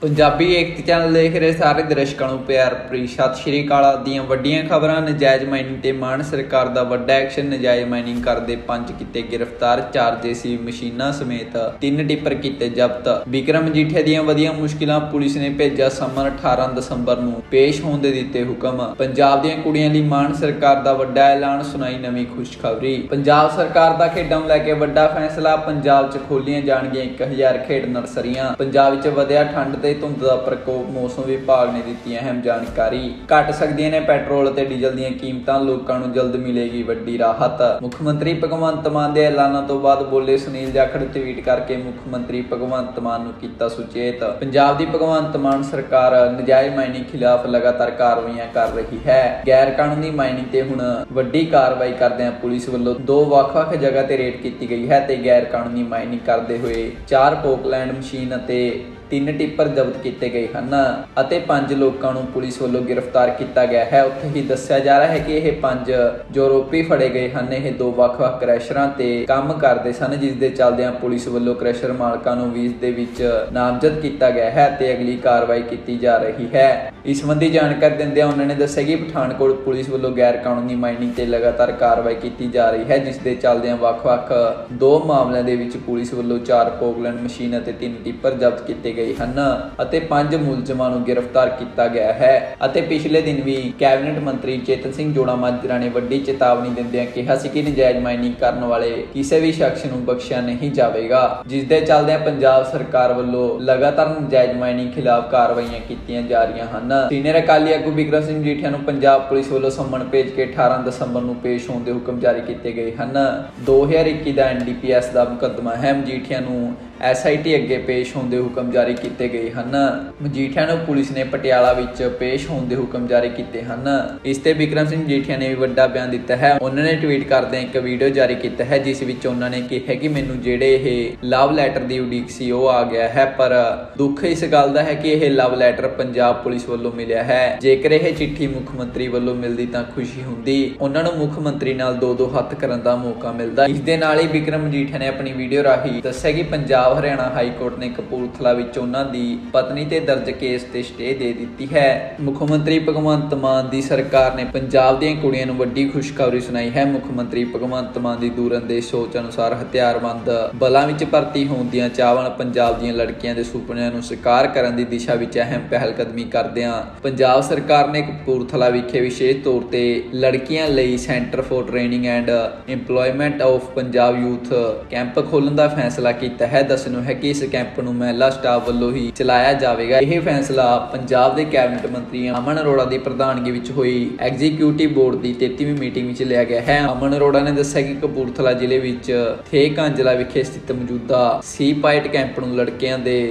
पंजाबी एकता channel देख रहे सारे दर्शकों को प्यार भरी सत श्री अकाल। दीआं वड्डियां खबरां। नजायज़ माइनिंग ते मान सरकार दा वड्डा एक्शन। नजायज़ माइनिंग करदे 5 कीते गिरफ्तार, 4 JCB मशीनां समेत 3 टिप्पर कीते जब्त। विक्रम मजीठिया दीआं वधियां मुश्किलां, पुलिस ने भेजा समन। 18 दसंबर नूं पेश होण दे दित्ते हुकम। पंजाब दीआं कुड़ियां लई मान सरकार दा वड्डा ऐलान, सुनाई नवीं खुशखबरी। पंजाब सरकार दा खेडां नूं लैके वड्डा फैसला। पंजाब च खोलीआं जाणगीआं 1000 खेड नर्सरियां। पंजाब विच वधिया ठंड ते धुंध दा प्रकोप, मौसम विभाग ने दी अहम जानकारी। घट सकदियां ने पैट्रोल ते डीजल दीआं कीमतां, लोकां नूं जल्द मिलेगी वड्डी राहत। मुख्यमंत्री भगवंत मान दे ऐलानां तों बाद बोले सुनील जाखड़। ट्वीट करके मुख्यमंत्री भगवंत मान नूं कीता सुचेत। पंजाब दी भगवंत मान सरकार नजायज़ माइनिंग खिलाफ लगातार कार्रवाइयां कर रही है। गैर कानूनी माइनिंग ते हुण वड्डी कार्रवाई करदिआं पुलिस वल्लों 2 ਵੱਖ-ਵੱਖ जगह ते रेड कीती गई है ते गैर कानूनी माइनिंग करदे होए 4 पोकलैंड मशीन ਅਤੇ 3 टिप्पर जब्त किए गए हैं। 5 लोगों को पुलिस वालों गिरफ्तार किया गया है। उत्थे ही दस्सिया जा रहा है कि यह 5 जो आरोपी फड़े गए हैं, यह 2 ਵੱਖ-ਵੱਖ क्रैशरां ते काम करते सन, जिस दे चलदिआं पुलिस वालों क्रैशर मालकां नूं 20 दे विच नामजद किया गया है ते अगली कार्रवाई की जा रही है। इस संबंधी जानकारी दिंदिआं उन्होंने दस्सिया कि पठानकोट पुलिस वालों गैर कानूनी माइनिंग ते लगातार कार्रवाई की जा रही है, जिस दे चलदिआं ਵੱਖ-ਵੱਖ 2 मामलों दे विच पुलिस वालों 4 पोकलैंड मशीन ਅਤੇ 3 टिप्पर जब्त किए गए हैं। 5 मुलजमां नूं गिरफ्तार किया गया है। पिछले दिन भी कैबिनेट मंत्री चेतन सिंह जोड़ा-माजरा ने वड्डी चेतावनी दिंदिआं कहा सी कि नजायज़ माइनिंग करने वाले किसी भी शख्स नूं बख्शिया नहीं जाएगा, जिस दे चलदिआं पंजाब सरकार वालों लगातार नजायज़ माइनिंग खिलाफ कार्रवाइयां कीतियां जा रही हैं। सीनियर अकाली आगू विक्रम सिंह मजीठिया नूं पंजाब पुलिस वालों सम्मन भेज के 18 दसंबर नूं पेश होण दे हुकम जारी किए गए हैं। 2021 का NDPS का मुकदमा है। मजीठिया नूं SIT अगे पेश होने हुक्म जारी किए गए हैं। मजीठिया नूं पुलिस ने पटियाला विच पेश होने हुक्म जारी किए हैं। इस ते विक्रम सिंह मजीठिया ने भी वड्डा बयान दिता है। उन्होंने ट्वीट करदे एक वीडियो जारी किया है, जिस विच उन्होंने कहा कि मैनूं जिहड़े यह लव लैटर की उड़ीक सी वो आ गया है, पर दुख इस गल का है कि यह लव लैटर पंजाब पुलिस वालों मिलिया है। जेकर यह चिट्ठी मुख्यमंत्री वालों मिलती तो खुशी हुंदी, उन्हां नूं मुख्यमंत्री नाल 2-2 हत्थ करन दा मौका मिलदा। इस दे नाल ही विक्रम मजीठिया ने अपनी वीडियो राही दस्सिया कि पंजाब हरियाणा हाईकोर्ट ने कपूरथला विच उन्हां दी पत्नी ते दर्ज केस ते स्टे दे दी है। मुख्यमंत्री भगवंत मान दी सरकार ने पंजाब दीआं कुड़ियां नूं वड्डी खुशखबरी सुनाई है। मुख्यमंत्री भगवंत मान दी दूरअंदेश सोच अनुसार हथियारबंद बलां विच भर्ती होण दीआं चाहवान पंजाब दीआं लड़कियां दे सुपनिआं नूं साकार करन दी दिशा विच अहम पहलकदमी करदिआं पंजाब सरकार ने कपूरथला विखे विशेष तौर ते लड़कियां लई centre for training and employment of Punjab youth camp खोलण दा फैसला कीता है। दस्सणों है कि इस कैंप नूं महिला स्टाफ वालों ही चलाया जाएगा। यह फैसला पंजाब के कैबिनेट मंत्री अमन अरोड़ा की प्रधानगी विच हुई एग्जीक्यूटिव बोर्ड की 33वीं मीटिंग विच लिया गया है। अमन अरोड़ा ने दस्सिया कि कपूरथला जिले विच थे कांजला विखे स्थित मौजूदा सी पाइट कैंप नूं लड़कियां दे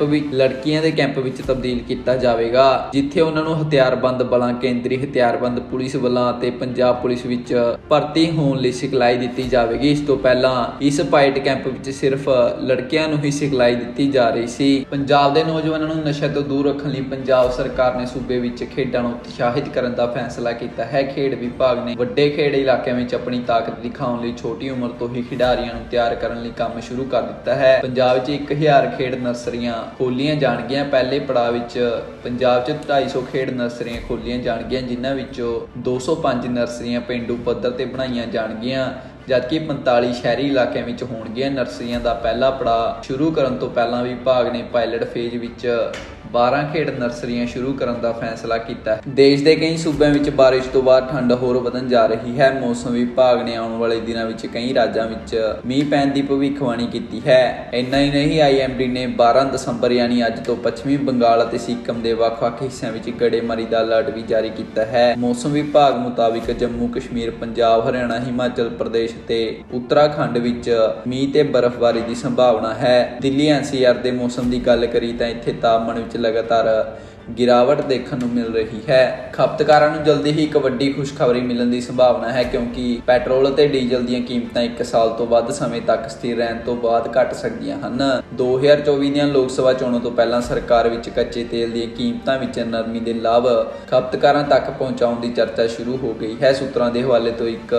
कैंप विच तब्दील किया जाएगा, जिथे उन्हां नूं हथियारबंद बलां, केंद्री हथियारबंद पुलिस बलां ते पंजाब पुलिस विच भर्ती होण लई सिखलाई दित्ती जाएगी। इस तों पहलां इस पाइट कैंप विच सिर्फ लड़कियां नूं ही सिखलाई दी जा रही सी। पंजाब के नौजवानों को नशे तो दूर रखने लई पंजाब सरकार ने सूबे विच खेडां नूं उत्साहित करने का फैसला किया है। खेड विभाग ने वड्डे खेड इलाकों में अपनी ताकत दिखाने लई छोटी उम्र तो ही खिडारियों नूं तैयार करने लई काम शुरू कर दिता है। पंजाब च 1000 खेड नर्सरियां खोलीआं जाणगीआं। पहले पड़ाव विच पंजाब च 250 खेड नर्सरियां खोलीआं जाणगीआं, जिन्हां विचों 205 नर्सरियां पेंडू पद्धर ते बनाईआं जाणगीआं, जबकि 45 शहरी इलाकों में होणगीआं। नर्सरियां का पहला पड़ाव शुरू करने तो पहला विभाग ने पायलट फेज विच 12 खेड नर्सरियां शुरू करने का फैसला किया है। देश के कई सूबों में बारिश तो बाद ठंड होर वधन जा रही है। मौसम विभाग ने आने वाले दिनों में कई राज्यों में मींह पैण की भविष्यवाणी की है। इन्ना ही नहीं, IMD ने 12 दसंबर यानी अज तो पश्चिमी बंगाल और सिक्किम के ਵੱਖ-ਵੱਖ हिस्सों में गड़ेमारी का अलर्ट भी जारी किया है। मौसम विभाग मुताबिक जम्मू कश्मीर, पंजाब, हरियाणा, हिमाचल प्रदेश ते उत्तराखंड विच मींह ते बर्फबारी की संभावना है। दिल्ली NCR के मौसम की गल करी तो इत्थे तापमान विच लगातार गिरावट देखने को मिल रही है। खपतकारां नूं जल्दी ही एक वड्डी खुशखबरी मिलने की संभावना है, क्योंकि पैट्रोल और डीजल दी कीमतां 1 साल तो वध समय तक स्थिर रहने तो बाद घट सकदियां हन। 2024 दी लोक सभा चोणां तो पहलां सरकार विच कच्चे तेल दी कीमतां विच नरमी दे लाभ खपतकारां तक पहुंचाउण की चर्चा शुरू हो गई है। सूत्रां के हवाले तो एक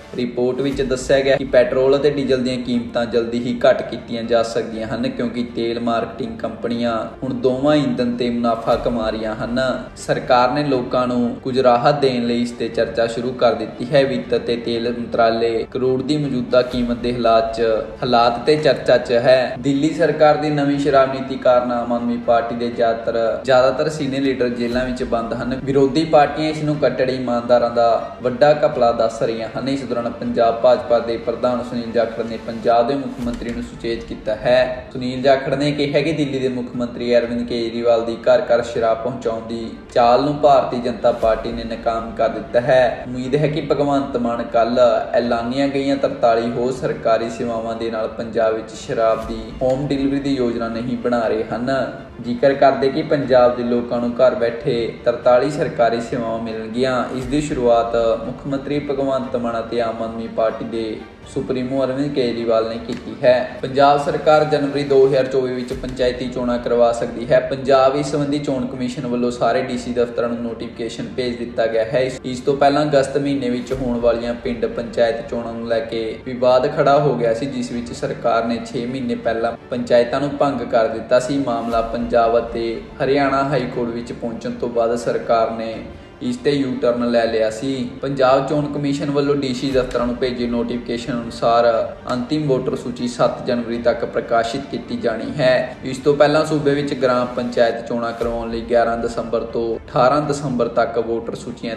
रिपोर्ट विच दस्सिया गया कि पैट्रोल ते डीजल दीयां कीमतां जल्दी ही घट कीतीआं जा सकदियां हन, क्योंकि तेल मार्केटिंग कंपनियां हुण दोवां ईंधन ते मुनाफा कमा रहीआं हन। सरकार ने लोकां नूं कुछ राहत देण लई इस ते चर्चा शुरू कर दित्ती है। वित्त ते तेल मंत्रालय करोड़ दी मौजूदा कीमत दे हालात ते चर्चा च है। दिल्ली सरकार दी नवीं शराब नीति कारण आम आदमी पार्टी दे ਜ਼ਿਆਦਾਤਰ ਸੀਨੀਅਰ ਲੀਡਰ ਜੇਲ੍ਹਾਂ ਵਿੱਚ ਬੰਦ ਹਨ। ਵਿਰੋਧੀ ਪਾਰਟੀਆਂ ਇਸ ਨੂੰ ਕੱਟੜ ਇਮਾਨਦਾਰਾਂ ਦਾ ਵੱਡਾ ਘਪਲਾ ਦੱਸ ਰਹੀਆਂ ਹਨ। ਇਸ ਦੌਰਾਨ ਪੰਜਾਬ ਭਾਜਪਾ ਦੇ ਪ੍ਰਧਾਨ ਸੁਨੀਲ ਜਾਖੜ ਨੇ ਪੰਜਾਬ ਦੇ ਮੁੱਖ ਮੰਤਰੀ ਨੂੰ ਸੁਚੇਤ ਕੀਤਾ ਹੈ। ਸੁਨੀਲ ਜਾਖੜ ਨੇ ਕਿਹਾ ਕਿ ਦਿੱਲੀ ਦੇ ਮੁੱਖ ਮੰਤਰੀ ਅਰਵਿੰਦ ਕੇਜਰੀਵਾਲ ਦੀ ਘਰ ਘਰ ਸ਼ਰਾਬ ਪਹੁੰਚਾਉਣ ਦੀ ਚਾਲ ਨੂੰ ਭਾਰਤੀ ਜਨਤਾ ਪਾਰਟੀ ਨੇ ਨਾਕਾਮ ਕਰ ਦਿੱਤਾ ਹੈ। ਉਮੀਦ ਹੈ ਕਿ ਭਗਵੰਤ ਮਾਨ ਕੱਲ ਐਲਾਨੀਆਂ ਗਈਆਂ 43 ਹੋਰ ਸਰਕਾਰੀ ਸੇਵਾਵਾਂ ਦੇ ਨਾਲ ਪੰਜਾਬ ਵਿੱਚ ਸ਼ਰਾਬ ਦੀ ਹੋਮ ਡਿਲੀਵਰੀ ਦੀ ਯੋਜਨਾ ਨਹੀਂ ਬਣਾ ਰਹੇ ਹਨ। ਜ਼ਿਕਰ ਕਰਦੇ ਕਿ ਪੰਜਾਬ ਦੇ ਲੋਕਾਂ ਨੂੰ ਘਰ ਬੈਠੇ 43 ਸਰਕਾਰੀ ਸੇਵਾਵਾਂ ਮਿਲਣਗੀਆਂ। ਇਸ ਦੀ ਸ਼ੁਰੂਆਤ ਮੁੱਖ ਮੰਤਰੀ ਭਗਵੰਤ ਮਾਨ ਅਤੇ ਆਮ ਆਦਮੀ ਪਾਰਟੀ ਦੇ ਸੁਪਰੀਮੋ ਅਰਵਿੰਦ ਕੇਜਰੀਵਾਲ ਨੇ ਕੀਤੀ ਹੈ। ਪੰਜਾਬ ਸਰਕਾਰ ਜਨਵਰੀ 2024 ਵਿੱਚ ਪੰਚਾਇਤੀ ਚੋਣਾਂ ਕਰਵਾ ਸਕਦੀ ਹੈ। ਪੰਜਾਬ ਇਸ ਸੰਬੰਧੀ ਚੋਣ ਕਮਿਸ਼ਨ ਵੱਲੋਂ ਸਾਰੇ ਡੀਸੀ ਦਫ਼ਤਰਾਂ ਨੂੰ ਨੋਟੀਫਿਕੇਸ਼ਨ ਭੇਜ ਦਿੱਤਾ ਗਿਆ ਹੈ। ਇਸ ਤੋਂ ਪਹਿਲਾਂ ਅਗਸਤ ਮਹੀਨੇ ਵਿੱਚ ਹੋਣ ਵਾਲੀਆਂ ਪਿੰਡ ਪੰਚਾਇਤ ਚੋਣਾਂ ਨੂੰ ਲੈ ਕੇ ਵਿਵਾਦ ਖੜਾ ਹੋ ਗਿਆ ਸੀ, ਜਿਸ ਵਿੱਚ ਸਰਕਾਰ ਨੇ 6 ਮਹੀਨੇ ਪਹਿਲਾਂ ਪੰਚਾਇਤਾਂ ਨੂੰ ਭੰਗ ਕਰ ਦਿੱਤਾ ਸੀ। ਮਾਮਲਾ ਪੰਜਾਬ ਅਤੇ ਹਰਿਆਣਾ ਹਾਈ ਕੋਰਟ ਵਿੱਚ ਪਹੁੰਚਣ ਤੋਂ ਬਾਅਦ ਸਰਕਾਰ ਨੇ ਇਸ ਤੇ ਯੂ ਟਰਨ ਲੈ ਲਿਆ ਸੀ। ਪੰਜਾਬ ਚੋਣ ਕਮਿਸ਼ਨ ਵੱਲੋਂ ਡੀਸੀ ਦਫ਼ਤਰਾਂ ਨੂੰ ਭੇਜੇ ਨੋਟੀਫਿਕੇਸ਼ਨ ਅਨੁਸਾਰ ਅੰਤਿਮ ਵੋਟਰ ਸੂਚੀ 7 ਜਨਵਰੀ ਤੱਕ ਪ੍ਰਕਾਸ਼ਿਤ ਕੀਤੀ ਜਾਣੀ ਹੈ। ਇਸ ਤੋਂ ਪਹਿਲਾਂ ਸੂਬੇ ਵਿੱਚ ਗ੍ਰਾਮ ਪੰਚਾਇਤ ਚੋਣਾਂ ਕਰਵਾਉਣ ਲਈ 11 ਦਸੰਬਰ ਤੋਂ 18 ਦਸੰਬਰ ਤੱਕ ਵੋਟਰ ਸੂਚੀਆਂ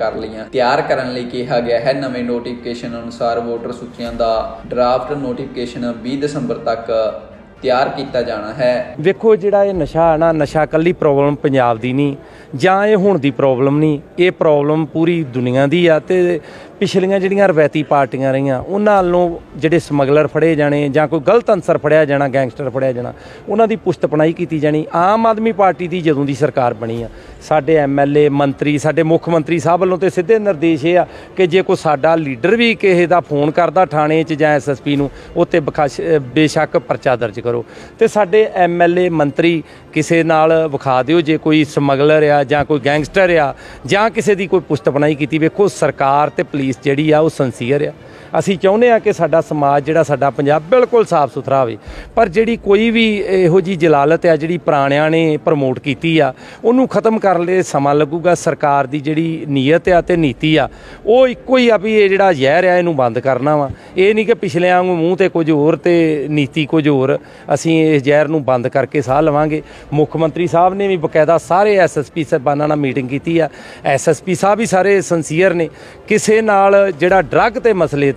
ਤਿਆਰ ਕਰਨ ਲਈ ਕਿਹਾ ਗਿਆ ਹੈ। ਨਵੇਂ ਨੋਟੀਫਿਕੇਸ਼ਨ ਅਨੁਸਾਰ ਵੋਟਰ ਸੂਚੀਆਂ ਦਾ ਡਰਾਫਟ ਨੋਟੀਫਿਕੇਸ਼ਨ 20 ਦਸੰਬਰ ਤੱਕ ਤਿਆਰ ਕੀਤਾ ਜਾਣਾ ਹੈ। ਵੇਖੋ ਜਿਹੜਾ ਇਹ ਨਸ਼ਾ ਹੈ ਨਾ, ਨਸ਼ਾ ਇਕੱਲੀ ਪ੍ਰੋਬਲਮ ਪੰਜਾਬ ਦੀ ਨਹੀਂ ਜਾਂ ਇਹ ਹੁਣ ਦੀ ਪ੍ਰੋਬਲਮ ਨਹੀਂ, ਇਹ ਪ੍ਰੋਬਲਮ ਪੂਰੀ ਦੁਨੀਆ ਦੀ ਆ। ਤੇ ਪਿਛਲੀਆਂ ਜਿਹੜੀਆਂ ਰਵਾਇਤੀ ਪਾਰਟੀਆਂ ਰਹੀਆਂ ਉਹਨਾਂ ਵੱਲੋਂ ਜਿਹੜੇ ਸਮਗਲਰ ਫੜੇ ਜਾਣੇ ਜਾਂ ਕੋਈ ਗਲਤ ਅਨਸਰ ਫੜਿਆ ਜਾਣਾ, ਗੈਂਗਸਟਰ ਫੜਿਆ ਜਾਣਾ, ਉਹਨਾਂ ਦੀ ਪੁਸ਼ਤ ਪਣਾਈ ਕੀਤੀ ਜਾਣੀ। ਆਮ ਆਦਮੀ ਪਾਰਟੀ ਦੀ ਜਦੋਂ ਦੀ ਸਰਕਾਰ ਬਣੀ ਆ, ਸਾਡੇ MLA ਮੰਤਰੀ, ਸਾਡੇ ਮੁੱਖ ਮੰਤਰੀ ਸਾਹਿਬ ਵੱਲੋਂ ਤੇ ਸਿੱਧੇ ਨਿਰਦੇਸ਼ ਇਹ ਆ ਕਿ ਜੇ ਕੋਈ ਸਾਡਾ ਲੀਡਰ ਵੀ ਕਿਸੇ ਦਾ ਫੋਨ ਕਰਦਾ ਥਾਣੇ 'ਚ ਜਾਂ SSP ਨੂੰ, ਉੱਤੇ ਬੇਸ਼ੱਕ ਪਰਚਾ ਦਰਜ ਕਰੋ। ਤੇ ਸਾਡੇ MLA ਮੰਤਰੀ ਕਿਸੇ ਨਾਲ ਵਿਖਾ ਦਿਓ ਜੇ ਕੋਈ ਸਮਗਲਰ ਆ ਜਾਂ ਕੋਈ ਗੈਂਗਸਟਰ ਆ ਜਾਂ ਕਿਸੇ ਦੀ ਕੋਈ ਪੁਸ਼ਤ ਪਣਾਈ ਕੀਤੀ। ਵੇਖੋ ਸਰਕਾਰ ਤੇ ਪੁਲਿਸ ਜਿਹੜੀ ਆ ਉਹ ਸਿੰਸੀਅਰ ਆ। ਅਸੀਂ ਚਾਹੁੰਦੇ ਹਾਂ ਕਿ ਸਾਡਾ ਸਮਾਜ ਜਿਹੜਾ ਸਾਡਾ ਪੰਜਾਬ ਬਿਲਕੁਲ ਸਾਫ਼ ਸੁਥਰਾ ਹੋਵੇ, ਪਰ ਜਿਹੜੀ ਕੋਈ ਵੀ ਇਹੋ ਜਿਹੀ ਜਲਾਲਤ ਆ ਜਿਹੜੀ ਪੁਰਾਣਿਆਂ ਨੇ ਪ੍ਰਮੋਟ ਕੀਤੀ ਆ, ਉਹਨੂੰ ਖਤਮ ਕਰਨ ਲਈ ਸਮਾਂ ਲੱਗੂਗਾ। ਸਰਕਾਰ ਦੀ ਜਿਹੜੀ ਨੀਅਤ ਆ ਤੇ ਨੀਤੀ ਆ ਉਹ ਇੱਕੋ ਹੀ ਆ ਵੀ ਇਹ ਜਿਹੜਾ ਜ਼ਹਿਰ ਆ ਇਹਨੂੰ ਬੰਦ ਕਰਨਾ ਵਾ। ਇਹ ਨਹੀਂ ਕਿ ਪਿਛਲਿਆਂ ਵਾਂਗੂ ਮੂੰਹ ਤੇ ਕੁਝ ਹੋਰ ਤੇ ਨੀਤੀ ਕੁਝ ਹੋਰ। ਅਸੀਂ ਇਸ ਜ਼ਹਿਰ ਨੂੰ ਬੰਦ ਕਰਕੇ ਸਾਹ ਲਵਾਂਗੇ। ਮੁੱਖ ਮੰਤਰੀ ਸਾਹਿਬ ਨੇ ਵੀ ਬਕਾਇਦਾ ਸਾਰੇ SSP ਸਾਹਿਬਾਨਾਂ ਨਾਲ ਮੀਟਿੰਗ ਕੀਤੀ ਆ। SSP ਸਾਹਿਬ ਵੀ ਸਾਰੇ ਸਿੰਸੀਅਰ ਨੇ। ਕਿਸੇ ਨਾਲ ਜਿਹੜਾ ਡਰੱਗ ਤੇ ਮਸਲੇ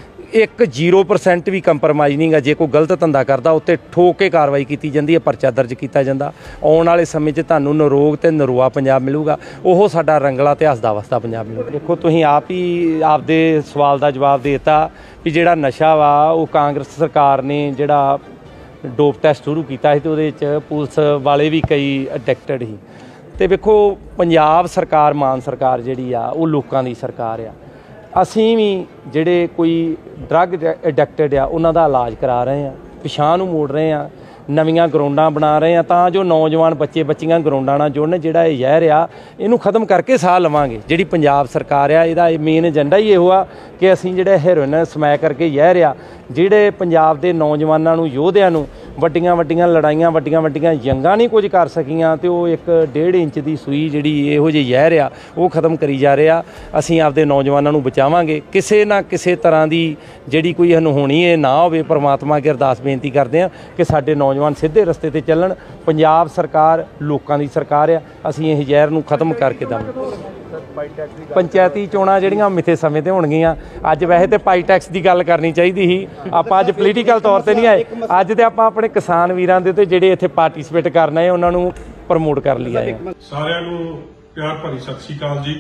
0% ਵੀ ਕੰਪਰਮਾਈਜ਼ ਨਹੀਂ ਗਾ। ਜੇ ਕੋਈ ਗਲਤ ਧੰਦਾ ਕਰਦਾ ਉੱਤੇ ਠੋਕ ਕੇ ਕਾਰਵਾਈ ਕੀਤੀ ਜਾਂਦੀ ਹੈ, ਪਰਚਾ ਦਰਜ ਕੀਤਾ ਜਾਂਦਾ। ਆਉਣ ਵਾਲੇ ਸਮੇਂ 'ਚ ਤੁਹਾਨੂੰ ਨਿਰੋਗ ਤੇ ਨਰੋਆ ਪੰਜਾਬ ਮਿਲੂਗਾ, ਉਹ ਸਾਡਾ ਰੰਗਲਾ ਤੇ ਹੱਸਦਾ ਵਸਦਾ ਪੰਜਾਬ ਮਿਲੂਗਾ। ਦੇਖੋ ਤੁਸੀਂ ਆਪ ਹੀ ਆਪਦੇ ਸਵਾਲ ਦਾ ਜਵਾਬ ਦੇ ਦਿੱਤਾ ਵੀ ਜਿਹੜਾ ਨਸ਼ਾ ਵਾ ਉਹ ਕਾਂਗਰਸ ਸਰਕਾਰ ਨੇ ਜਿਹੜਾ ਡੋਪ ਟੈਸਟ ਸ਼ੁਰੂ ਕੀਤਾ ਸੀ ਤੇ ਉਹਦੇ 'ਚ ਪੁਲਿਸ ਵਾਲੇ ਵੀ ਕਈ ਅਡਿਕਟਡ ਸੀ। ਤੇ ਵੇਖੋ ਪੰਜਾਬ ਸਰਕਾਰ, ਮਾਨ ਸਰਕਾਰ ਜਿਹੜੀ ਆ ਉਹ ਲੋਕਾਂ ਦੀ ਸਰਕਾਰ ਆ। ਅਸੀਂ ਵੀ ਜਿਹੜੇ ਕੋਈ ਡਰੱਗ ਐਡਿਕਟਡ ਆ ਉਹਨਾਂ ਦਾ ਇਲਾਜ ਕਰਾ ਰਹੇ ਹਾਂ, ਪਿਛਾਂਹ ਨੂੰ ਮੋੜ ਰਹੇ ਹਾਂ, ਨਵੀਆਂ ਗਰਾਊਂਡਾਂ ਬਣਾ ਰਹੇ ਹਾਂ ਤਾਂ ਜੋ ਨੌਜਵਾਨ ਬੱਚੀਆਂ ਗਰਾਊਂਡਾਂ ਨਾਲ ਜੁੜਨ। ਜਿਹੜਾ ਇਹ ਜ਼ਹਿਰ ਆ ਇਹਨੂੰ ਖਤਮ ਕਰਕੇ ਸਾਹ ਲਵਾਂਗੇ। ਜਿਹੜੀ ਪੰਜਾਬ ਸਰਕਾਰ ਆ ਇਹਦਾ ਮੇਨ ਏਜੰਡਾ ਹੀ ਇਹੋ ਆ ਕਿ ਅਸੀਂ ਜਿਹੜੇ ਹੈਰੋਇਨ ਸਮੈਕ ਕਰਕੇ ਜ਼ਹਿਰ ਆ ਜਿਹੜੇ ਪੰਜਾਬ ਦੇ ਨੌਜਵਾਨਾਂ ਨੂੰ, ਯੋਧਿਆਂ ਨੂੰ ਵੱਡੀਆਂ ਲੜਾਈਆਂ, ਵੱਡੀਆਂ ਜੰਗਾਂ ਨਹੀਂ ਕੁਝ ਕਰ ਸਕੀਆਂ ਤੇ ਉਹ 1.5 ਇੰਚ ਦੀ ਸੂਈ ਜਿਹੜੀ ਇਹੋ ਜਿਹੀ ਜ਼ਹਿਰ ਆ ਉਹ ਖਤਮ ਕਰੀ ਜਾ ਰਿਹਾ। ਅਸੀਂ ਆਪਦੇ ਨੌਜਵਾਨਾਂ ਨੂੰ ਬਚਾਵਾਂਗੇ। ਕਿਸੇ ਨਾ ਕਿਸੇ ਤਰ੍ਹਾਂ ਦੀ ਜਿਹੜੀ ਕੋਈ ਅਨਹੋਣੀ ਇਹ ਨਾ ਹੋਵੇ। ਪਰਮਾਤਮਾ ਅੱਗੇ ਅਰਦਾਸ ਬੇਨਤੀ ਕਰਦੇ ਹਾਂ ਕਿ ਸਾਡੇ ਨੌਜਵਾਨ ਸਿੱਧੇ ਰਸਤੇ ਤੇ ਚੱਲਣ। ਪੰਜਾਬ ਸਰਕਾਰ ਲੋਕਾਂ ਦੀ ਸਰਕਾਰ ਆ। ਅਸੀਂ ਇਹ ਜ਼ਹਿਰ ਨੂੰ ਖਤਮ ਕਰਕੇ ਦੇਵਾਂਗੇ। ਪੰਚਾਇਤੀ ਚੋਣਾਂ ਜਿਹੜੀਆਂ ਮਿੱਥੇ ਸਮੇਂ ਤੇ ਹੋਣਗੀਆਂ। ਅੱਜ ਵੈਸੇ ਤੇ ਪਾਈ ਟੈਕਸ ਦੀ ਗੱਲ ਕਰਨੀ ਚਾਹੀਦੀ ਸੀ, ਆਪਾਂ ਅੱਜ ਪੋਲੀਟੀਕਲ ਤੌਰ ਤੇ ਨਹੀਂ ਆਏ। ਅੱਜ ਤੇ ਆਪਾਂ ਆਪਣੇ ਕਿਸਾਨ ਵੀਰਾਂ ਦੇ ਤੇ ਜਿਹੜੇ ਇੱਥੇ ਪਾਰਟਿਸਿਪੇਟ ਕਰਨਾ ਹੈ ਉਹਨਾਂ ਨੂੰ ਪ੍ਰਮੋਟ ਕਰ ਲਈ ਆਏ। ਸਾਰਿਆਂ ਨੂੰ ਪਿਆਰ ਭਰੀ ਸਤਿ ਸ਼੍ਰੀ ਅਕਾਲ ਜੀ।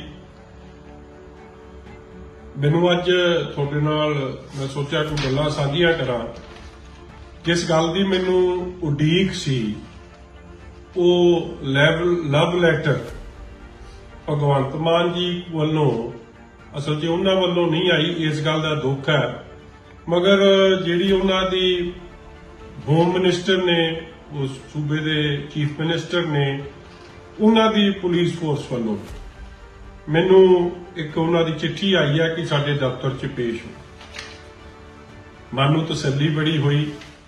ਮੈਨੂੰ ਅੱਜ ਤੁਹਾਡੇ ਨਾਲ ਮੈਂ ਸੋਚਿਆ ਕੋਈ ਗੱਲਾਂ ਸਾਂਝੀਆਂ ਕਰਾਂ। ਜਿਸ ਗੱਲ ਦੀ ਮੈਨੂੰ ਉਡੀਕ ਸੀ ਉਹ ਲਵ ਲੈਟਰ ਭਗਵੰਤ ਮਾਨ ਜੀ ਵੱਲੋਂ ਅਸਲ 'ਚ ਉਹਨਾਂ ਵੱਲੋਂ ਨਹੀਂ ਆਈ, ਇਸ ਗੱਲ ਦਾ ਦੁੱਖ ਹੈ। ਮਗਰ ਜਿਹੜੀ ਉਹਨਾਂ ਦੀ ਹੋਮ ਮਿਨਿਸਟਰ ਨੇ, ਉਸ ਸੂਬੇ ਦੇ ਚੀਫ ਮਿਨਿਸਟਰ ਨੇ, ਉਹਨਾਂ ਦੀ ਪੁਲਿਸ ਫੋਰਸ ਵੱਲੋਂ ਮੈਨੂੰ ਇੱਕ ਉਹਨਾਂ ਦੀ ਚਿੱਠੀ ਆਈ ਹੈ ਕਿ ਸਾਡੇ ਦਫ਼ਤਰ 'ਚ ਪੇਸ਼ ਹੋ। ਮਨ ਨੂੰ ਤਸੱਲੀ ਬੜੀ ਹੋਈ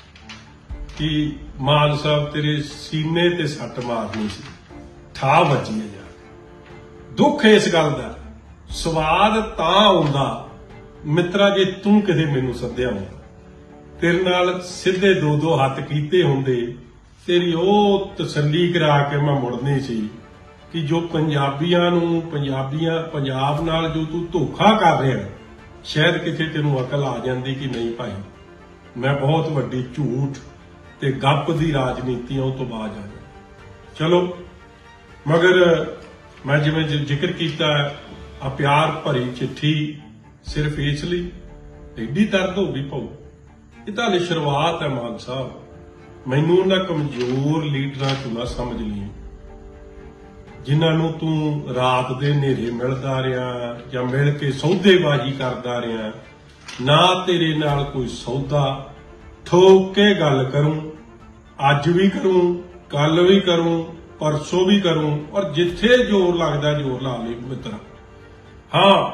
ਕਿ ਮਾਨ ਸਾਹਿਬ ਤੇਰੇ ਸੀਨੇ ਤੇ ਸੱਟ ਮਾਰਨੀ ਸੀ, ਠਾ ਵੱਜੀ ਹੈ ਯਾਰ। ਦੁੱਖ ਇਸ ਗੱਲ ਦਾ, ਸਵਾਦ ਤਾਂ ਆਉਂਦਾ ਮਿੱਤਰਾ ਜੇ ਤੂੰ ਕਿਤੇ ਮੈਨੂੰ ਸੱਦਿਆ ਹੁੰਦਾ, ਤੇਰੇ ਨਾਲ ਸਿੱਧੇ ਦੋ ਹੱਥ ਕੀਤੇ ਹੁੰਦੇ, ਤੇਰੀ ਉਹ ਤਸੱਲੀ ਕਰਾ ਕੇ ਮੈਂ ਮੁੜਨੀ ਸੀ ਕਿ ਜੋ ਪੰਜਾਬੀਆਂ ਨੂੰ ਪੰਜਾਬ ਨਾਲ ਜੋ ਤੂੰ ਧੋਖਾ ਕਰ ਰਿਹਾ, ਸ਼ਾਇਦ ਕਿਤੇ ਤੈਨੂੰ ਅਕਲ ਆ ਜਾਂਦੀ ਕਿ ਨਹੀਂ ਭਾਈ ਮੈਂ ਬਹੁਤ ਵੱਡੀ ਝੂਠ ਤੇ ਗੱਪ ਦੀ ਰਾਜਨੀਤੀਆਂ ਤੋਂ ਬਾਜ ਆ ਗਿਆ। ਚਲੋ ਮਗਰ ਮੈਂ ਜਿਵੇਂ ਜ਼ਿਕਰ ਕੀਤਾ ਆ ਪਿਆਰ ਭਰੀ ਚਿੱਠੀ ਸਿਰਫ ਇਸ ਲਈ ਐਡੀ ਦਰਦ ਹੋ ਗਈ ਭਾਊ, ਇਹ ਤਾਂ ਹਲੇ ਸ਼ੁਰੂਆਤ ਹੈ ਮਾਨ ਸਾਹਿਬ। ਮੈਨੂੰ ਉਹਨਾਂ ਕਮਜ਼ੋਰ ਲੀਡਰਾਂ ਚੋਂ ਨਾ ਸਮਝ ਲਈ ਜਿਨ੍ਹਾਂ ਨੂੰ ਤੂੰ ਰਾਤ ਦੇ ਹਨੇਰੇ ਮਿਲਦਾ ਰਿਹਾ ਜਾਂ ਮਿਲ ਕੇ ਸੌਦੇਬਾਜ਼ੀ ਕਰਦਾ ਰਿਹਾ। ਨਾ ਤੇਰੇ ਨਾਲ ਕੋਈ ਸੌਦਾ, ਠੋਕ ਕੇ ਗੱਲ ਕਰੂੰ, ਅੱਜ ਵੀ ਕਰੂੰ, ਕੱਲ ਵੀ ਕਰੂੰ, ਪਰਸੋਂ ਵੀ ਕਰੂੰ, ਔਰ ਜਿੱਥੇ ਜ਼ੋਰ ਲੱਗਦਾ ਜ਼ੋਰ ਲਾ ਲਈ ਮਿੱਤਰਾ। ਹਾਂ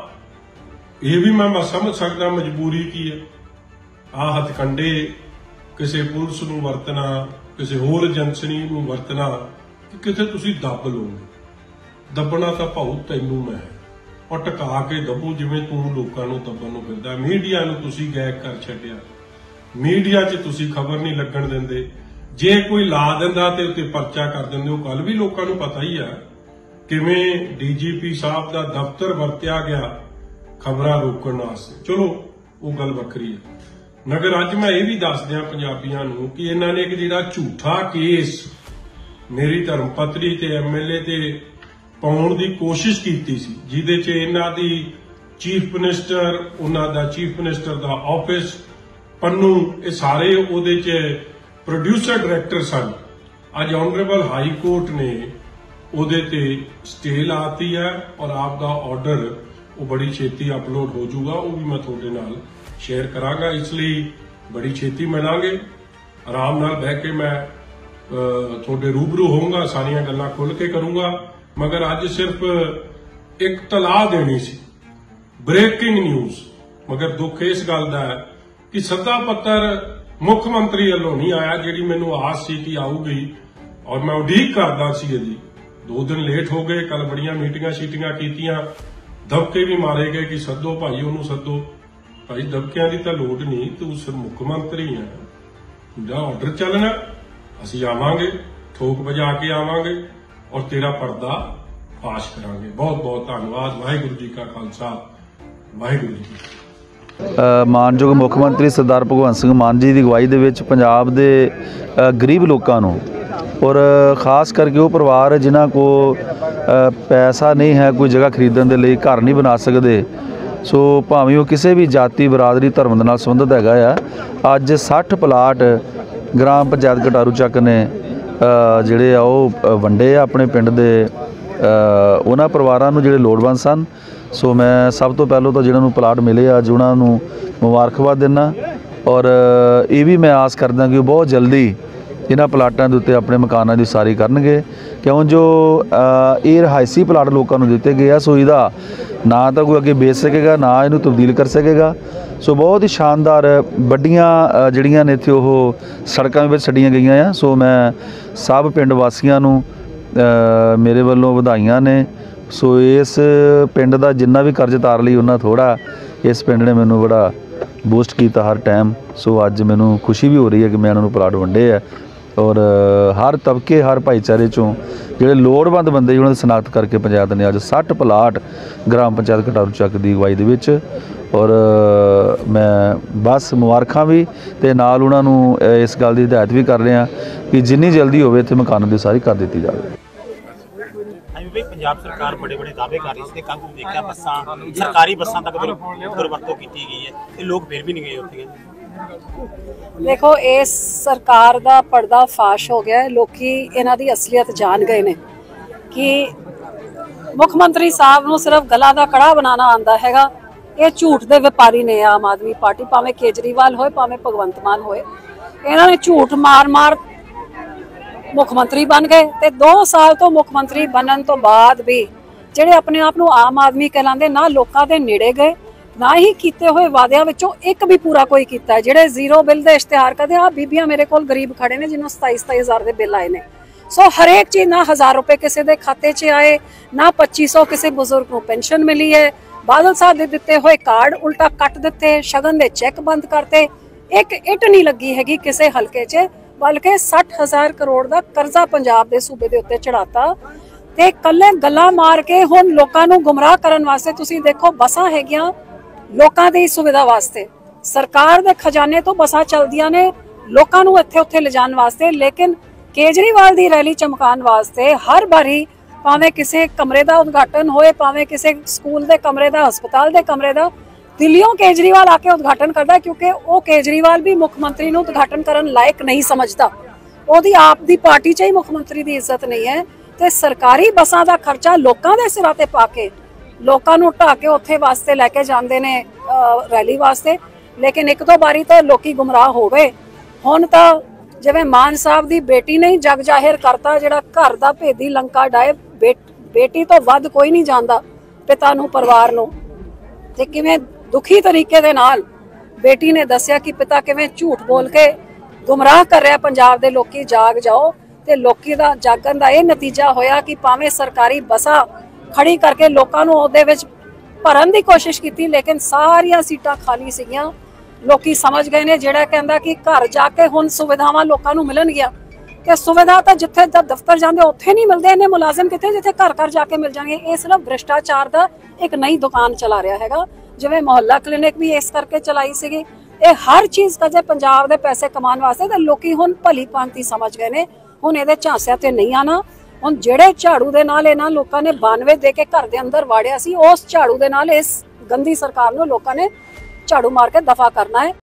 ਇਹ ਵੀ ਮੈਂ ਸਮਝ ਸਕਦਾ ਮਜਬੂਰੀ ਕੀ ਹੈ। ਆਹ ਹੱਥਕੰਡੇ ਕਿਸੇ ਪੁਲਿਸ ਨੂੰ ਵਰਤਣਾ, ਕਿਸੇ ਹੋਰ ਏਜੰਸੀ ਨੂੰ ਵਰਤਣਾ ਕਿ ਕਿਤੇ ਤੁਸੀਂ ਦੱਬ ਲਓਗੇ। ਦੱਬਣਾ ਤਾਂ ਭਾਊ ਤੈਨੂੰ ਮੈਂ, ਔਰ ਟਕਾ ਕੇ ਦੱਬੂ ਜਿਵੇਂ ਤੂੰ ਲੋਕਾਂ ਨੂੰ ਦੱਬਣ ਨੂੰ ਫਿਰਦਾ। ਮੀਡੀਆ ਨੂੰ ਤੁਸੀਂ ਗੈਗ ਕਰ ਛੱਡਿਆ, ਮੀਡੀਆ 'ਚ ਤੁਸੀਂ ਖਬਰ ਨਹੀਂ ਲੱਗਣ ਦਿੰਦੇ। ਜੇ ਕੋਈ ਲਾ ਦਿੰਦਾ ਤੇ ਉੱਤੇ ਪਰਚਾ ਕਰ ਦਿੰਦੇ। ਉਹ ਕੱਲ ਵੀ ਲੋਕਾਂ ਨੂੰ ਪਤਾ ਹੀ ਆ ਕਿਵੇਂ ਡੀਜੀਪੀ ਸਾਹਿਬ ਦਾ ਦਫ਼ਤਰ ਵਰਤਿਆ ਗਿਆ ਖਬਰਾਂ ਰੋਕਣ ਵਾਸਤੇ। ਚਲੋ ਉਹ ਗੱਲ ਵੱਖਰੀ ਹੈ। ਮਗਰ ਅੱਜ ਮੈਂ ਇਹ ਵੀ ਦੱਸ ਦਿਆਂ ਪੰਜਾਬੀਆਂ ਨੂੰ ਕਿ ਇਹਨਾਂ ਨੇ ਇੱਕ ਜਿਹੜਾ ਝੂਠਾ ਕੇਸ ਮੇਰੀ ਧਰਮ ਪਤਨੀ ਤੇ ਐਮਐਲਏ ਤੇ ਪਾਉਣ ਦੀ ਕੋਸ਼ਿਸ਼ ਕੀਤੀ ਸੀ, ਜਿਹਦੇ 'ਚ ਇਹਨਾਂ ਦੀ ਚੀਫ ਮਿਨਿਸਟਰ, ਉਹਨਾਂ ਦਾ ਚੀਫ ਮਿਨਿਸਟਰ ਦਾ ਆਫਿਸ, ਪੰਨੂ, ਇਹ ਸਾਰੇ ਉਹਦੇ 'ਚ ਪ੍ਰੋਡਿਊਸਰ ਡਾਇਰੈਕਟਰ ਸਨ। ਅੱਜ ਆਨਰੇਬਲ ਹਾਈ ਕੋਰਟ ਨੇ ਉਹਦੇ ਤੇ ਸਟੇ ਲਾਤੀ ਹੈ ਔਰ ਆਪ ਦਾ ਆਰਡਰ ਉਹ ਬੜੀ ਛੇਤੀ ਅਪਲੋਡ ਹੋ ਜਾਊਗਾ। ਉਹ ਵੀ ਮੈਂ ਤੁਹਾਡੇ ਨਾਲ ਸ਼ੇਅਰ ਕਰਾਂਗਾ। ਇਸ ਲਈ ਬੜੀ ਛੇਤੀ ਮਿਲਾਂਗੇ, ਆਰਾਮ ਨਾਲ ਬਹਿ ਕੇ ਮੈਂ ਤੁਹਾਡੇ ਰੂਬਰੂ ਹੋਊਂਗਾ, ਸਾਰੀਆਂ ਗੱਲਾਂ ਖੁੱਲ ਕੇ ਕਰੂੰਗਾ। ਮਗਰ ਅੱਜ ਸਿਰਫ ਇੱਕ ਤਲਾਹ ਦੇਣੀ ਸੀ, ਬ੍ਰੇਕਿੰਗ ਨਿਊਜ਼। ਮਗਰ ਦੁੱਖ ਇਸ ਗੱਲ ਦਾ ਹੈ ਕਿ ਸੱਦਾ ਪੱਤਰ ਮੁੱਖ ਮੰਤਰੀ ਵੱਲੋਂ ਨਹੀਂ ਆਇਆ, ਜਿਹੜੀ ਮੈਨੂੰ ਆਸ ਸੀ ਕਿ ਆਊਗੀ ਔਰ ਮੈਂ ਉਡੀਕ ਕਰਦਾ ਸੀ ਇਹਦੀ। 2 ਦਿਨ ਲੇਟ ਹੋ ਗਏ। ਕੱਲ ਬੜੀਆਂ ਮੀਟਿੰਗਾਂ ਸ਼ੀਟਿੰਗਾਂ ਕੀਤੀਆਂ, ਦਬਕੇ ਵੀ ਮਾਰੇ ਗਏ ਕਿ ਸੱਦੋ ਭਾਈ, ਉਹਨੂੰ ਸੱਦੋ। ਭਾਈ ਦਬਕਿਆਂ ਦੀ ਤਾਂ ਲੋੜ ਨਹੀਂ, ਤੂੰ ਸਿਰ ਮੁੱਖ ਮੰਤਰੀ ਹੈ, ਜਿਹੜਾ ਆਰਡਰ ਚੱਲਣਾ ਅਸੀਂ ਆਵਾਂਗੇ, ਠੋਕ ਵਜਾ ਕੇ ਆਵਾਂਗੇ ਔਰ ਤੇਰਾ ਪਰਦਾ ਫਾਸ਼ ਕਰਾਂਗੇ। ਬਹੁਤ ਬਹੁਤ ਧੰਨਵਾਦ। ਵਾਹਿਗੁਰੂ ਜੀ ਕਾ ਖਾਲਸਾ, ਵਾਹਿਗੁਰੂ ਜੀ ਕੀ ਫਤਿਹ। ਮਾਨਯੋਗ ਮੁੱਖ ਮੰਤਰੀ ਸਰਦਾਰ ਭਗਵੰਤ ਸਿੰਘ ਮਾਨ ਜੀ ਦੀ ਅਗਵਾਈ ਦੇ ਵਿੱਚ ਪੰਜਾਬ ਦੇ ਗਰੀਬ ਲੋਕਾਂ ਨੂੰ ਔਰ ਖਾਸ ਕਰਕੇ ਉਹ ਪਰਿਵਾਰ ਜਿਨ੍ਹਾਂ ਕੋ ਪੈਸਾ ਨਹੀਂ ਹੈ, ਕੋਈ ਜਗ੍ਹਾ ਖਰੀਦਣ ਦੇ ਲਈ, ਘਰ ਨਹੀਂ ਬਣਾ ਸਕਦੇ, ਸੋ ਭਾਵੇਂ ਉਹ ਕਿਸੇ ਵੀ ਜਾਤੀ, ਬਰਾਦਰੀ, ਧਰਮ ਦੇ ਨਾਲ ਸੰਬੰਧਿਤ ਹੈਗਾ ਆ, ਅੱਜ 60 ਪਲਾਟ ਗ੍ਰਾਮ ਪੰਚਾਇਤ ਘਟਾਰੂ ਚੱਕ ਨੇ ਜਿਹੜੇ ਆ ਉਹ ਵੰਡੇ ਆ ਆਪਣੇ ਪਿੰਡ ਦੇ ਉਹਨਾਂ ਪਰਿਵਾਰਾਂ ਨੂੰ ਜਿਹੜੇ ਲੋੜਵੰਦ ਸਨ। ਸੋ ਮੈਂ ਸਭ ਤੋਂ ਪਹਿਲਾਂ ਤਾਂ ਜਿਹਨਾਂ ਨੂੰ ਪਲਾਟ ਮਿਲੇ ਅੱਜ ਉਹਨਾਂ ਨੂੰ ਮੁਬਾਰਕਬਾਦ ਦਿੰਦਾ ਔਰ ਇਹ ਵੀ ਮੈਂ ਆਸ ਕਰਦਾ ਕਿ ਉਹ ਬਹੁਤ ਜਲਦੀ ਇਹਨਾਂ ਪਲਾਟਾਂ ਦੇ ਉੱਤੇ ਆਪਣੇ ਮਕਾਨਾਂ ਦੀ ਉਸਾਰੀ ਕਰਨਗੇ, ਕਿਉਂ ਜੋ ਇਹ ਰਿਹਾਇਸ਼ੀ ਪਲਾਟ ਲੋਕਾਂ ਨੂੰ ਦਿੱਤੇ ਗਏ ਆ, ਸੋ ਇਹਦਾ ਨਾ ਤਾਂ ਕੋਈ ਅੱਗੇ ਵੇਚ ਸਕੇਗਾ, ਨਾ ਇਹਨੂੰ ਤਬਦੀਲ ਕਰ ਸਕੇਗਾ। ਸੋ ਬਹੁਤ ਹੀ ਸ਼ਾਨਦਾਰ ਵੱਡੀਆਂ ਜਿਹੜੀਆਂ ਨੇ ਇੱਥੇ ਉਹ ਸੜਕਾਂ ਵਿੱਚ ਛੱਡੀਆਂ ਗਈਆਂ ਆ। ਸੋ ਮੈਂ ਸਭ ਪਿੰਡ ਵਾਸੀਆਂ ਨੂੰ ਮੇਰੇ ਵੱਲੋਂ ਵਧਾਈਆਂ ਨੇ। ਸੋ ਇਸ ਪਿੰਡ ਦਾ ਜਿੰਨਾ ਵੀ ਕਰਜ਼ ਤਾਰ ਲਈ ਉਹਨਾਂ ਥੋੜ੍ਹਾ, ਇਸ ਪਿੰਡ ਨੇ ਮੈਨੂੰ ਬੜਾ ਬੂਸਟ ਕੀਤਾ ਹਰ ਟਾਈਮ। ਸੋ ਅੱਜ ਮੈਨੂੰ ਖੁਸ਼ੀ ਵੀ ਹੋ ਰਹੀ ਹੈ ਕਿ ਮੈਂ ਇਹਨਾਂ ਨੂੰ ਪਲਾਟ ਵੰਡੇ ਹੈ ਔਰ ਹਰ ਤਬਕੇ, ਹਰ ਭਾਈਚਾਰੇ 'ਚੋਂ ਜਿਹੜੇ ਲੋੜਵੰਦ ਬੰਦੇ ਉਹਨਾਂ ਦੀ ਸ਼ਨਾਖਤ ਕਰਕੇ ਪੰਚਾਇਤ ਨੇ ਅੱਜ 60 ਪਲਾਟ ਗ੍ਰਾਮ ਪੰਚਾਇਤ ਘਟਾਰੂ ਚੱਕ ਦੀ ਅਗਵਾਈ ਦੇ ਵਿੱਚ ਔਰ ਮੈਂ ਬਸ ਮੁਬਾਰਕਾਂ ਵੀ ਤੇ ਨਾਲ ਉਹਨਾਂ ਨੂੰ ਇਸ ਗੱਲ ਦੀ ਹਦਾਇਤ ਵੀ ਕਰ ਰਿਹਾ ਕਿ ਜਿੰਨੀ ਜਲਦੀ ਹੋਵੇ ਇੱਥੇ ਮਕਾਨਾਂ ਦੀ ਉਸਾਰੀ ਕਰ ਦਿੱਤੀ ਜਾਵੇ। ਪੰਜਾਬ ਸਰਕਾਰ ਬੜੇ ਦਾਅਵੇ ਕਰ ਰਹੀ ਸੀ, ਕੱਲ੍ਹ ਨੂੰ ਦੇਖਿਆ ਬੱਸਾਂ, ਸਰਕਾਰੀ ਬੱਸਾਂ ਤੱਕ ਦੁਰਵਰਤੋਂ ਕੀਤੀ ਗਈ ਹੈ ਤੇ ਲੋਕ ਫਿਰ ਵੀ ਨਹੀਂ ਗਏ ਉੱਥੇ। देखो इस सरकार का पर्दा फाश हो गया है, लोकी इन्हां दी असलियत जान गए ने कि मुख्यमंत्री साहब नूं सिर्फ गला दा कड़ा बनाना आंदा हैगा। ये झूठ दे व्यापारी ने आम आदमी पार्टी, भावें केजरीवाल होए भावें भगवंत मान होए, इन्हां ने झूठ मार मार मुख्यमंत्री बन गए ते 2 साल तो मुख्यमंत्री बनन तो बाद भी ਜਿਹੜੇ ਆਪਣੇ ਆਪ ਨੂੰ ਆਮ ਆਦਮੀ ਕਹਿਲਾਉਂਦੇ ਨਾ ਲੋਕਾਂ ਦੇ ਨੇੜੇ ਗਏ, ਨਾ ਹੀ ਕੀਤੇ ਹੋਏ ਵਾਅਦਿਆਂ ਵਿੱਚੋਂ ਇੱਕ ਵੀ ਪੂਰਾ ਕੋਈ ਕੀਤਾ। ਜਿਹੜੇ ਜ਼ੀਰੋ ਬਿੱਲ ਦੇ ਇਸ਼ਤਿਹਾਰ ਕਰਦੇ ਆ ਬੀਬੀਆਂ ਮੇਰੇ ਕੋਲ ਗਰੀਬ ਖੜੇ ਨੇ ਜਿਹਨੂੰ 27,000 ਦੇ ਬਿੱਲ ਆਏ ਨੇ। ਸੋ ਹਰੇਕ ਚੀਜ਼ ਨਾ 1000 रुपए ਕਿਸੇ ਦੇ ਖਾਤੇ 'ਚ ਆਏ, ਨਾ 2500 ਕਿਸੇ ਬਜ਼ੁਰਗ ਨੂੰ ਪੈਨਸ਼ਨ ਮਿਲੀ ਹੈ। ਬਾਦਲ ਸਾਹਿਬ ਦੇ ਦਿੱਤੇ ਹੋਏ ਕਾਰਡ ਉਲਟਾ ਕੱਟ ਦਿੱਤੇ, ਸ਼ਗਨ ਦੇ ਚੈੱਕ ਬੰਦ ਕਰਤੇ, ਇੱਕ ਇੱਟ ਨਹੀਂ ਲੱਗੀ ਹੈਗੀ ਕਿਸੇ ਹਲਕੇ 'ਚ, ਬਲਕਿ 60,000 ਕਰੋੜ ਦਾ ਕਰਜ਼ਾ ਪੰਜਾਬ ਦੇ ਸੂਬੇ ਦੇ ਉੱਤੇ ਚੜਾਤਾ। ਤੇ ਕੱਲੇ ਗੱਲਾਂ ਮਾਰ ਕੇ ਹੁਣ ਲੋਕਾਂ ਨੂੰ ਗੁੰਮਰਾਹ ਕਰਨ ਵਾਸਤੇ ਤੁਸੀਂ ਦੇਖੋ ਬੱਸਾਂ ਹੈਗੀਆਂ ਲੋਕਾਂ ਦੀ ਸੁਵਿਧਾ ਵਾਸਤੇ, ਸਰਕਾਰ ਦੇ ਖਜ਼ਾਨੇ ਤੋਂ ਬੱਸਾਂ ਚੱਲਦੀਆਂ ਨੇ ਲੋਕਾਂ ਨੂੰ ਇੱਥੇ ਉੱਥੇ ਲਿਜਾਣ ਵਾਸਤੇ, ਲੇਕਿਨ ਕੇਜਰੀਵਾਲ ਦੀ ਰੈਲੀ ਚਮਕਾਉਣ ਵਾਸਤੇ ਹਰ ਵਾਰੀ ਭਾਵੇਂ ਕਿਸੇ ਕਮਰੇ ਦਾ ਉਦਘਾਟਨ ਹੋਏ, ਭਾਵੇਂ ਕਿਸੇ ਸਕੂਲ ਦੇ ਕਮਰੇ ਦਾ, ਹਸਪਤਾਲ ਦੇ ਕਮਰੇ ਦਾ, ਦਿੱਲੀੋਂ ਕੇਜਰੀਵਾਲ ਆ ਕੇ ਉਦਘਾਟਨ ਕਰਦਾ, ਕਿਉਂਕਿ ਉਹ ਕੇਜਰੀਵਾਲ ਵੀ ਮੁੱਖ ਮੰਤਰੀ ਨੂੰ ਉਦਘਾਟਨ ਕਰਨ ਲਾਇਕ ਨਹੀਂ ਸਮਝਦਾ। ਉਹਦੀ ਆਪ ਦੀ ਪਾਰਟੀ 'ਚ ਹੀ ਮੁੱਖ ਮੰਤਰੀ ਦੀ ਇੱਜ਼ਤ ਨਹੀਂ ਹੈ। ਤੇ ਸਰਕਾਰੀ ਬੱਸਾਂ ਦਾ ਖਰਚਾ ਲੋਕਾਂ ਦੇ ਸਿਰਾਂ ਤੇ ਪਾ ਕੇ ਲੋਕਾਂ ਨੂੰ ਢਾ ਕੇ ਉੱਥੇ ਵਾਸਤੇ ਲੈ ਕੇ ਜਾਂਦੇ ਨੇ ਰੈਲੀ ਵਾਸਤੇ, ਲੇਕਿਨ ਇੱਕ ਦੋ ਵਾਰੀ ਤਾਂ ਲੋਕੀ ਗੁੰਮਰਾਹ ਹੋ ਗਏ। ਹੁਣ ਤਾਂ ਜਿਵੇਂ ਮਾਨ ਸਾਹਿਬ ਦੀ ਬੇਟੀ ਨੇ ਜਗ ਜ਼ਾਹਿਰ ਕਰਤਾ, ਜਿਹੜਾ ਘਰ ਦਾ ਭੇਦੀ ਲੰਕਾ ਡਾਏ, ਬੇਟੀ ਤੋਂ ਵੱਧ ਕੋਈ ਨਹੀਂ ਜਾਣਦਾ ਪਿਤਾ ਨੂੰ, ਪਰਿਵਾਰ ਨੂੰ। ਤੇ ਕਿਵੇਂ ਦੁਖੀ ਤਰੀਕੇ ਦੇ ਨਾਲ ਬੇਟੀ ਨੇ ਦੱਸਿਆ ਕਿ ਪਿਤਾ ਕਿਵੇਂ ਝੂਠ ਬੋਲ ਕੇ ਗੁੰਮਰਾਹ ਕਰ ਰਿਹਾ ਪੰਜਾਬ ਦੇ ਲੋਕੀ, ਜਾਗ ਜਾਓ। ਤੇ ਲੋਕੀ ਦਾ ਜਾਗਣ ਦਾ ਇਹ ਨਤੀਜਾ ਹੋਇਆ ਕਿ ਭਾਵੇਂ ਸਰਕਾਰੀ ਬੱਸਾਂ ਖੜੀ ਕਰਕੇ ਲੋਕਾਂ ਨੂੰ ਉਹਦੇ ਵਿੱਚ ਭਰਨ ਦੀ ਕੋਸ਼ਿਸ਼ ਕੀਤੀ, ਲੇਕਿਨ ਸਾਰੀਆਂ ਸੀਟਾਂ ਖਾਲੀ ਸੀਗੀਆਂ। ਲੋਕੀ ਸਮਝ ਗਏ ਨੇ, ਜਿਹੜਾ ਕਹਿੰਦਾ ਕਿ ਘਰ ਜਾ ਕੇ ਹੁਣ ਸੁਵਿਧਾਵਾਂ ਲੋਕਾਂ ਨੂੰ ਮਿਲਣਗੀਆਂ, ਕਿ ਸੁਵਿਧਾ ਤਾਂ ਜਿੱਥੇ ਦਫ਼ਤਰ ਜਾਂਦੇ ਉੱਥੇ ਨਹੀਂ ਮਿਲਦੇ, ਇਹਨੇ ਮੁਲਾਜ਼ਮ ਕਿੱਥੇ ਜਿੱਥੇ ਘਰ ਘਰ ਜਾ ਕੇ ਮਿਲ ਜਾਣਗੇ। ਇਹ ਸਿਰਫ ਭ੍ਰਿਸ਼ਟਾਚਾਰ ਦਾ ਇੱਕ ਨਈ ਦੁਕਾਨ ਚਲਾ ਰਿਹਾ ਹੈਗਾ। ਜਿਵੇਂ ਮੁਹੱਲਾ ਕਲੀਨਿਕ ਵੀ ਇਸ ਕਰਕੇ ਚਲਾਈ ਸੀਗੀ। ਇਹ ਹਰ ਚੀਜ਼ ਕਦੇ ਪੰਜਾਬ ਦੇ ਪੈਸੇ ਕਮਾਉਣ ਵਾਸਤੇ, ਤੇ ਲੋਕੀ ਹੁਣ ਭਲੀ ਭਾਂਤੀ ਸਮਝ ਗਏ ਨੇ, ਹੁਣ ਇਹਦੇ ਝਾਂਸਿਆਂ ਤੇ ਨਹੀਂ ਆਣਾ। ਹੁਣ ਜਿਹੜੇ ਝਾੜੂ ਦੇ ਨਾਲ ਇਹਨਾਂ ਲੋਕਾਂ ਨੇ 92 ਦੇ ਕੇ ਘਰ ਦੇ ਅੰਦਰ ਵਾੜਿਆ ਸੀ, ਉਸ ਝਾੜੂ ਦੇ ਨਾਲ ਇਸ ਗੰਦੀ ਸਰਕਾਰ ਨੂੰ ਲੋਕਾਂ ਨੇ ਝਾੜੂ ਮਾਰ ਕੇ ਦਫਾ ਕਰਨਾ ਹੈ।